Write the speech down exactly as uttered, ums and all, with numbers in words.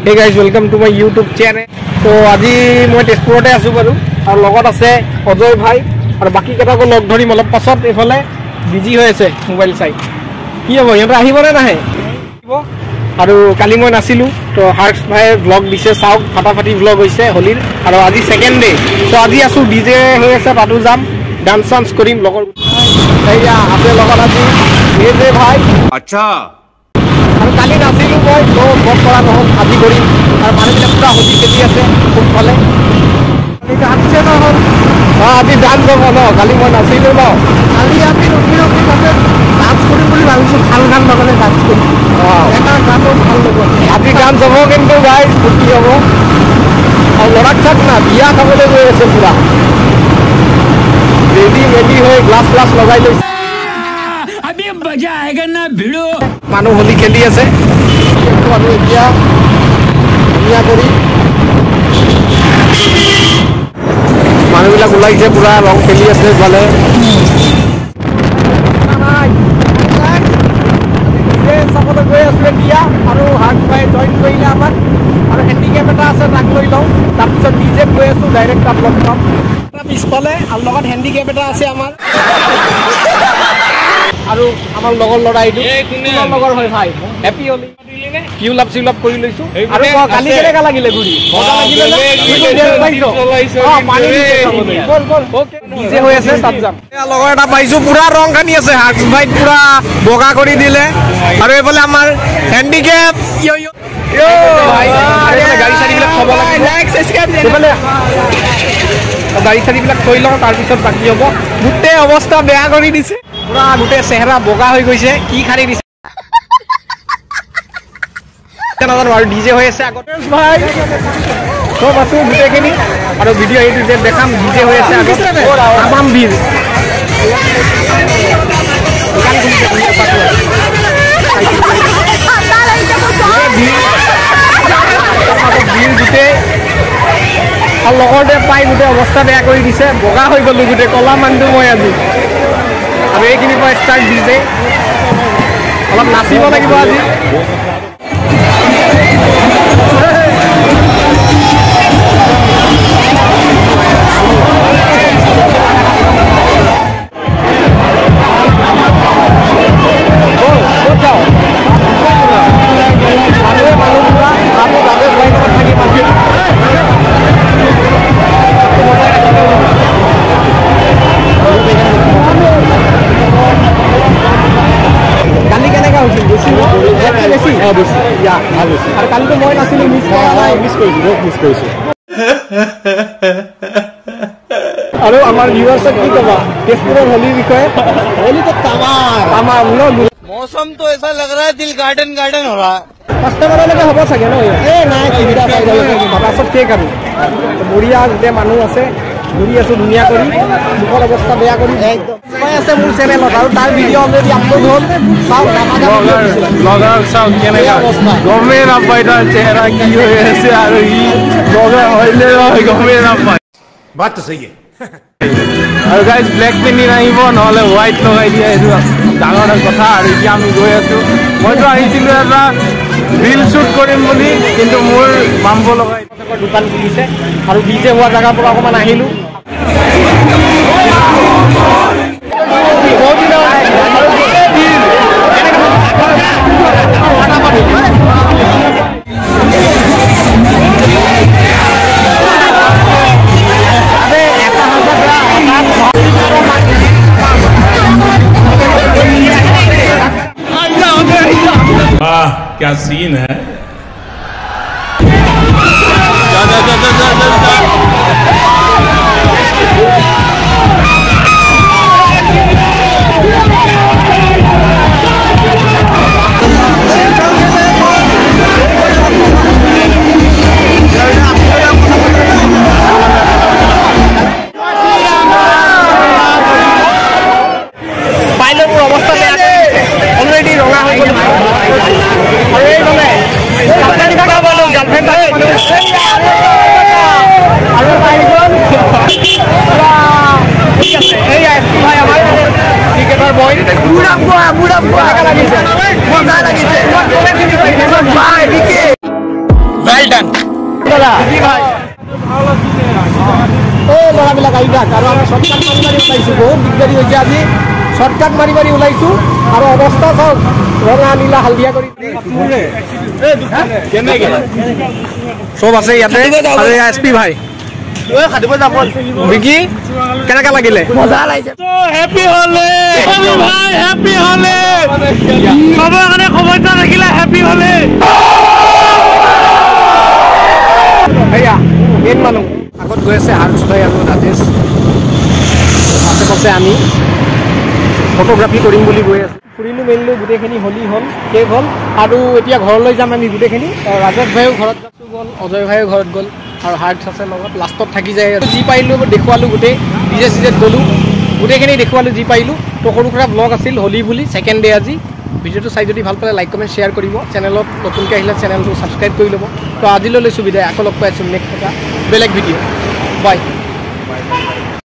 Hey guys, welcome to my YouTube channel. So আজি মই তেজপুৰতে আছো বাৰু আৰু লগত আছে অজয় ভাই আৰু বাকি কেটাকো লগ ধৰিম অলপ পাছত এফালে বিজি হৈ আছে মোবাইল চাই কি হ'ব ইহঁত আহিব নে নাহে আৰু কালি মই নাছিলো তো হাৰ্কস ভাই ব্লগ দিছে চাওক ফাটাফাটি ব্লগ হৈছে হলিৰ আৰু আজি সেকেন্ড ডে তো আজি আছো ডিজে হৈ আছে তাতো যাম ডান্স ডান্স কৰিম লগৰ এইয়া আছে লগত আজি ডিজে ভাই আচ্ছা আৰু কালি নাছিলো মই তো ব্লগ কৰা নহল আজি কৰিম আৰু মানুহবিলাক পুৰা হলি খেলি আছে খুব ভালে এটা আছে নহল আজি ডান্স হ'ব ন কালি মই নাছিলো ন কালি আমি ৰখি ৰখি তাতে ডান্স কৰিম বুলি ভাবিছো ভাল গান লগালে ডান্স কৰিম এটা গানো ভাল ল'ব আজি গান যাব কিন্তু গাই ফুটি হ'ব আৰু ল'ৰাক চাক না বিয়া খাবলৈ গৈ আছে পুৰা ৰেডি ৰেডি হৈ গ্লাছ গ্লাছ লগাই লৈছে अभी मजा आएगा ना भिड़ो মানুহ হলি খেলি আছে আৰু এতিয়া ধুনীয়া কৰি মানুহবিলাক ওলাইছে পুৰা ৰং খেলি আছে ভালে চাবলৈ গৈ আছো এতিয়া আৰু হাৰ্কস ভাই জইন কৰিলে আমাক আৰু হেণ্ডিকেপ এটা আছে তাক লৈ লওঁ তাৰপিছত ডিজেত গৈ আছো ডাইৰেক্ট তাত লগ পাম পিছফালে আৰু লগত হেণ্ডিকেপ এটা আছে আমাৰ আৰু আমাৰ লগৰ ল'ৰা এইটো তোমাৰ লগৰ হয় ভাই হেপী হলি কিউ লাভ চিউ লাভ কৰি লৈছো আৰু কালি কেনেকা লাগিলে ঘূৰি মজা লাগিলে ডিজে হৈ আছে তাত যাম লগৰ এটা পাইছো পুৰা ৰং খানি আছে হাৰ্কস ভাই পুৰা বগা কৰি দিলে আৰু এইফালে আমাৰ হেণ্ডিকেপ গাড়ী চাৰিবিলাক থব লাগে গাড়ী চাৰিবিলাক থৈ লওঁ তাৰপিছত বাকী হ'ব গোটেই অৱস্থা বেয়া কৰি দিছে পুৰা গোটেই চেহেৰা বগা হৈ গৈছে কি খাৰি দিছে নাজানো আৰু ডিজে হৈ আছে আগতে ভাই চব আছো গোটেইখিনি আৰু ভিডিঅ' এইটো যে দেখাম ডিজে হৈ আছে আগত তামাম ভিৰ ভিৰ গোটেই আৰু লগৰতে পাই গোটেই অৱস্থা বেয়া কৰি দিছে বগা হৈ গ'লো গোটেই কলা মানুহটো মই আজি আৰু এইখিনিৰ পৰা ষ্টাৰ্ট দিছে অলপ নাচিব লাগিব আজি আৰু কালিতো মই নাছিলো মিছ কৰা নাই মিছ কৰিছো বহুত মিছ কৰিছো আৰু আমাৰ ভিউৱাৰ্ছক কি ক'বা তেজপুৰৰ হোলীৰ বিষয়ে হোলীটো তামাম তামাম ন मौसम तो ऐसा लग रहा है दिल गार्डन गार्डन हो रहा है কাষ্টমাৰলৈকে হ'ব চাগে ন এই নাই সুবিধা পাই যাব পাছত কেক আৰু বঢ়িয়া গোটেই মানুহ আছে ঘূৰি আছো ধুনীয়া কৰি মুখৰ অৱস্থা বেয়া কৰি একদম আছে মোৰ চেনেলত আৰু তাৰ ভিডিঅ' অলৰেডি আপলোড হ'ল চাওক ব্লগাৰ চাওক কেনেকা গমেই নাপায় তাৰ চেহেৰা কি হৈ আছে আৰু ই ব্লগাৰ হয়নে নহয় গমেই নাপায় बात तो सही है আৰু গাইজ ব্লেক পিন্ধি নাহিব নহ'লে হোৱাইট লগাই দিয়ে এইটো ডাঙৰ কথা আৰু এতিয়া আমি গৈ আছো মইতো আহিছিলোঁ এটা ৰিল শ্বুট কৰিম বুলি কিন্তু মোৰ মাম্ব লগাই দোকান খুলিছে আৰু ডিজে হোৱা জেগাৰ পৰা অকণমান আহিলোঁ क्या सीन है অলৰেডি ৰঙা হৈ গ'ল আৰু এই মানে मुड़ा मुड़ा मुड़ा लगी वेल डन ओ ল'ৰাবিলাক আহিবা আৰু আমি শ্বৰ্টকাট মাৰি মাৰি ওলাইছোঁ বহুত দিগদাৰি হৈছে আজি শ্বৰ্টকাট মাৰি মাৰি ওলাইছোঁ আৰু অৱস্থা চাওক ৰঙা নীলা হালধীয়া কৰি চব আছে ইয়াতে আৰু এছ পি ভাই বিকি কেনেকা লাগিলে মজা লাগিছে हैप्पी होले भाई हैप्पी होले सबे কাৰণে খবৰটা ৰাখিলা हैप्पी होले भैया मेन মানুহ আগত গৈ আছে হাৰ্ষ ভাই আৰু ৰাজেশ আছে পাছে আমি ফটোগ্ৰাফি কৰিম বুলি গৈ আছো ফুৰিলো মেলিলো গোটেইখিনি হলি হ'ল শেষ হ'ল আৰু এতিয়া ঘৰলৈ যাম আমি গোটেইখিনি ৰাজেশ ভাইও ঘৰত গ'ল অজয় ভাইও ঘৰত গ'ল আৰু হাৰ্ষ আছে লগত লাষ্টত থাকি যায় যি পাৰিলোঁ দেখুৱালোঁ গোটেই ডিজে চিজেত গ'লোঁ গোটেইখিনি দেখুৱালোঁ যি পাৰিলোঁ তো সৰু সুৰা ব্লগ আছিল হলি বুলি ছেকেণ্ড ডে আজি ভিডিঅ'টো চাই যদি ভাল পালে লাইক কমেণ্ট শ্বেয়াৰ কৰিব চেনেলত নতুনকৈ আহিলে চেনেলটো ছাবস্ক্ৰাইব কৰি ল'ব তো আজিলৈ লৈছোঁ বিদায় আকৌ লগ পাই আছোঁ নেক্সট এটা বেলেগ ভিডিঅ' বাই